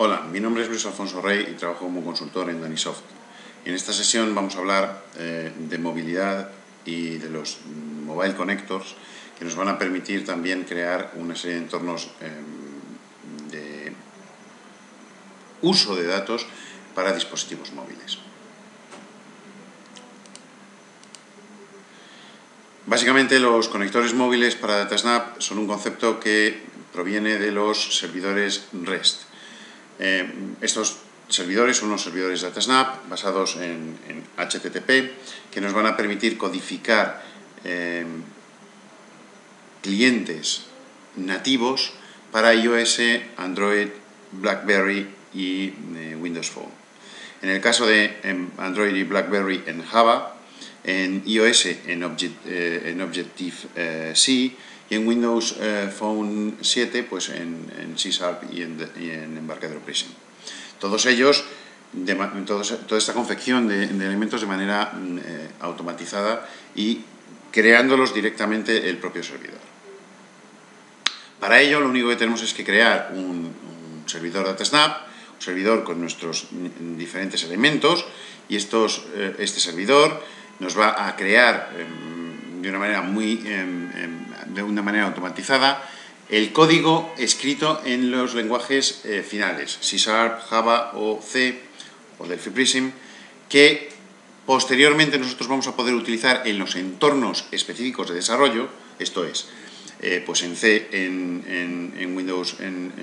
Hola, mi nombre es Luis Alfonso Rey y trabajo como consultor en Danisoft. En esta sesión vamos a hablar de movilidad y de los mobile connectors que nos van a permitir también crear una serie de entornos de uso de datos para dispositivos móviles. Básicamente, los conectores móviles para DataSnap son un concepto que proviene de los servidores REST. Estos servidores son unos servidores DataSnap basados en HTTP que nos van a permitir codificar clientes nativos para iOS, Android, BlackBerry y Windows Phone. En el caso de Android y BlackBerry en Java, en iOS en Objective-C y en Windows Phone 7 pues en C# y en Embarcadero Prism. Todos ellos, toda esta confección de elementos de manera automatizada y creándolos directamente el propio servidor. Para ello lo único que tenemos es que crear un servidor DataSnap, un servidor con nuestros diferentes elementos, y este servidor nos va a crear de una manera automatizada el código escrito en los lenguajes finales, C#, Java o C o Delphi Prism, que posteriormente nosotros vamos a poder utilizar en los entornos específicos de desarrollo, esto es, pues en C, en Windows, en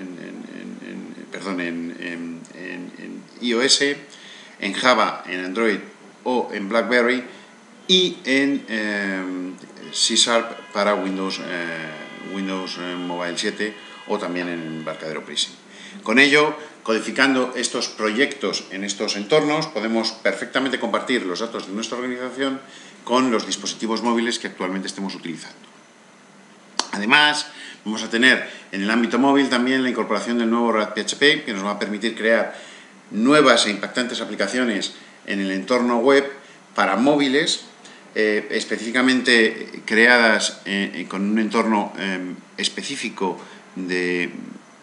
iOS, en Java, en Android o en BlackBerry y en C# para Windows Mobile 7 o también en Embarcadero Prism. Con ello, codificando estos proyectos en estos entornos, podemos perfectamente compartir los datos de nuestra organización con los dispositivos móviles que actualmente estemos utilizando. Además, vamos a tener en el ámbito móvil también la incorporación del nuevo RAD-PHP, que nos va a permitir crear nuevas e impactantes aplicaciones en el entorno web para móviles, específicamente creadas con un entorno específico de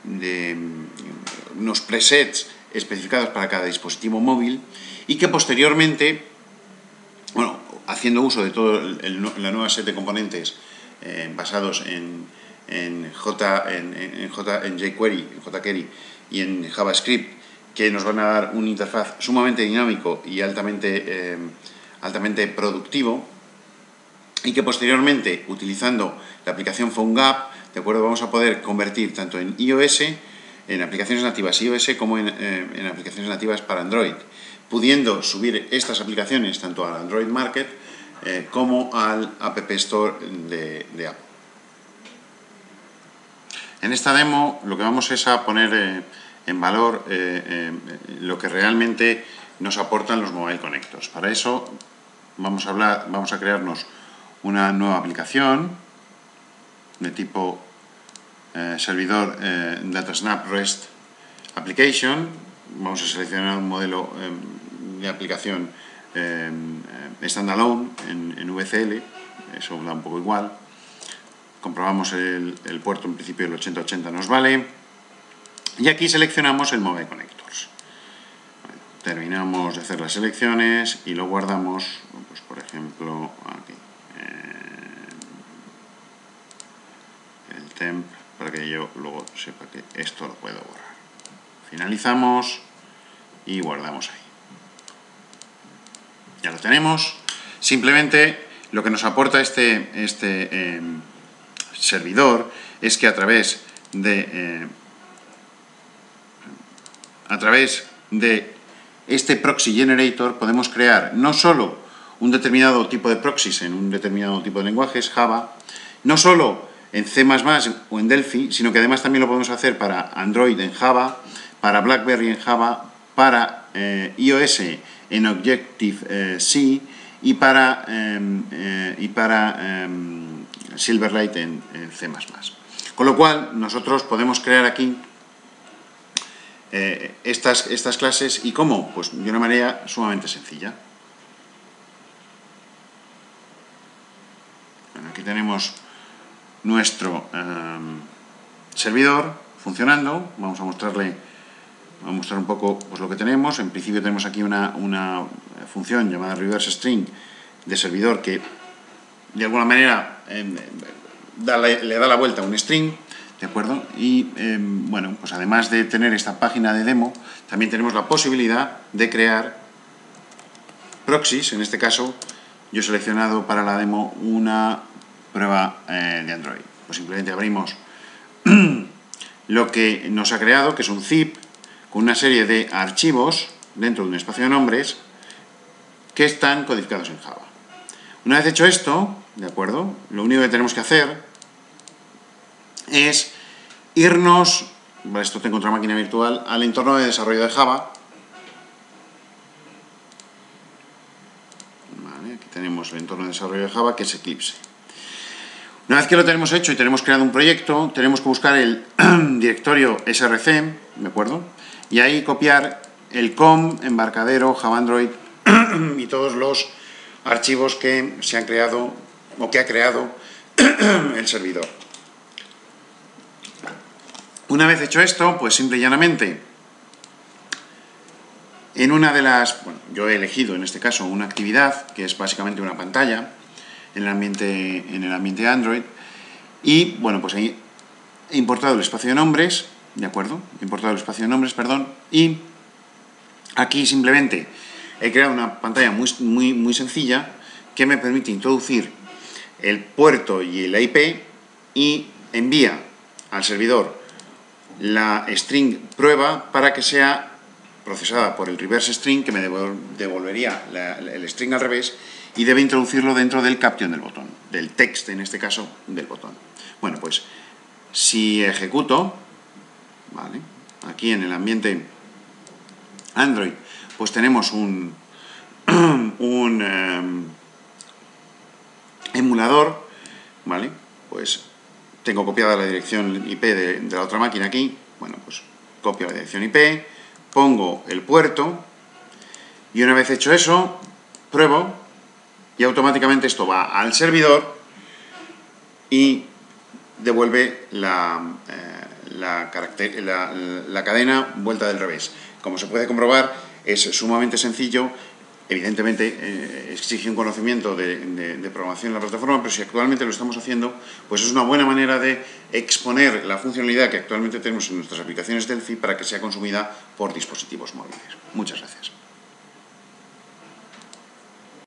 unos presets especificados para cada dispositivo móvil y que posteriormente, haciendo uso de toda la nueva set de componentes basados en jQuery, y en JavaScript, que nos van a dar una interfaz sumamente dinámico y altamente productivo, y que posteriormente, utilizando la aplicación PhoneGap, vamos a poder convertir tanto en iOS, en aplicaciones nativas iOS, como en aplicaciones nativas para Android, pudiendo subir estas aplicaciones tanto al Android Market como al App Store de Apple. En esta demo lo que vamos es a poner en valor lo que realmente nos aportan los Mobile Connectors. Para eso vamos a crearnos una nueva aplicación de tipo servidor DataSnap REST Application. Vamos a seleccionar un modelo de aplicación standalone en VCL, eso da un poco igual. Comprobamos el puerto, en principio el 8080 nos vale, y aquí seleccionamos el Mobile Connectors. Terminamos de hacer las selecciones y lo guardamos, pues por ejemplo aquí, el temp, para que yo luego sepa que esto lo puedo borrar. Finalizamos y guardamos ahí. Ya lo tenemos. Simplemente lo que nos aporta este servidor es que a través de este proxy generator podemos crear no solo un determinado tipo de proxies en un determinado tipo de lenguajes, Java, no solo en C++ o en Delphi, sino que además también lo podemos hacer para Android en Java, para BlackBerry en Java, para iOS en Objective-C y para Silverlight en C++. Con lo cual, nosotros podemos crear aquí estas clases. ¿Y cómo? Pues de una manera sumamente sencilla. Bueno, aquí tenemos nuestro servidor funcionando. Vamos a mostrarle Voy a mostrar un poco pues, lo que tenemos. En principio tenemos aquí una función llamada reverse string de servidor que de alguna manera le da la vuelta a un string, ¿de acuerdo? Y bueno, pues además de tener esta página de demo, también tenemos la posibilidad de crear proxies. En este caso, yo he seleccionado para la demo una prueba de Android. Pues simplemente abrimos lo que nos ha creado, que es un zip con una serie de archivos dentro de un espacio de nombres que están codificados en Java. Una vez hecho esto, ¿de acuerdo? Lo único que tenemos que hacer es irnos, esto tengo otra máquina virtual, al entorno de desarrollo de Java. Vale, aquí tenemos el entorno de desarrollo de Java, que es Eclipse. Una vez que lo tenemos hecho y tenemos creado un proyecto, tenemos que buscar el directorio src, ¿de acuerdo? Y ahí copiar el com, embarcadero, Java Android y todos los archivos que se han creado o que ha creado el servidor. Una vez hecho esto, pues simple y llanamente, en una de las, bueno, yo he elegido en este caso una actividad que es básicamente una pantalla en el ambiente Android, y bueno, pues ahí he importado el espacio de nombres, ¿de acuerdo? He importado el espacio de nombres, perdón, y aquí simplemente he creado una pantalla muy sencilla que me permite introducir el puerto y la IP y envía al servidor la string prueba para que sea procesada por el reverse string, que me devolvería el string al revés, y debe introducirlo dentro del caption del botón, del text, en este caso, del botón. Bueno, pues si ejecuto, ¿vale? Aquí en el ambiente Android, pues tenemos un emulador, ¿vale? Pues tengo copiada la dirección IP de la otra máquina aquí. Bueno, pues copio la dirección IP, pongo el puerto, y una vez hecho eso, pruebo, y automáticamente esto va al servidor y devuelve la cadena vuelta del revés. Como se puede comprobar, es sumamente sencillo. Evidentemente exige un conocimiento de programación en la plataforma, pero si actualmente lo estamos haciendo, pues es una buena manera de exponer la funcionalidad que actualmente tenemos en nuestras aplicaciones Delphi para que sea consumida por dispositivos móviles. Muchas gracias.